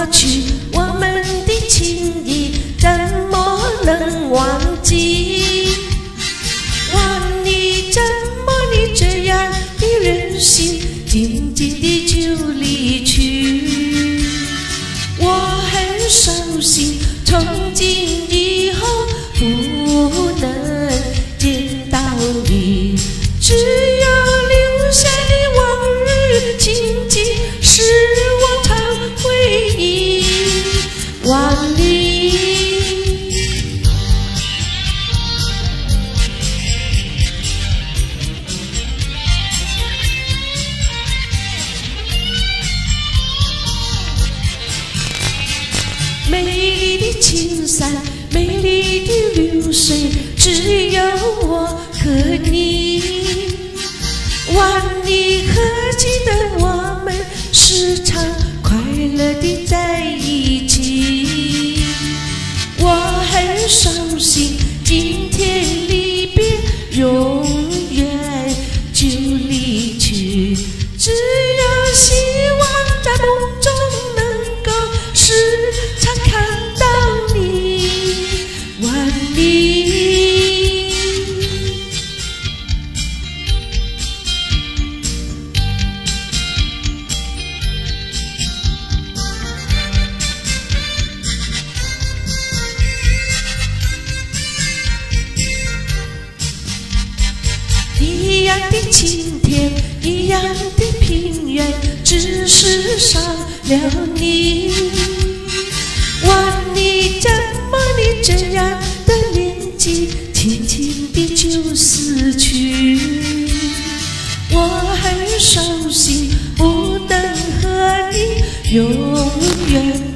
去，我们的情谊怎么能忘记？望你怎么你这样的任性，静静地就离去。我很伤心，从今以后不能见到你，只有留下的往日情景，使我常回忆。望你，美丽的青山，美丽的流水，只有我和你。望你可记得我们时常快乐地在一起？我很伤心，今天离别，永远就离去。只有希望在梦中能够时常看到你，望你。一样的晴天，一样的平原，只是少了你。望你怎么你这样的年纪，轻轻地就死去。我很伤心，不能和你永远